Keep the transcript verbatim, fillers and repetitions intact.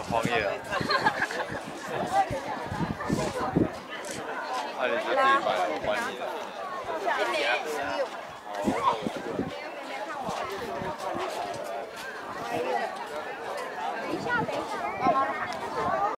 荒野啊。那你就自己买，我还你的。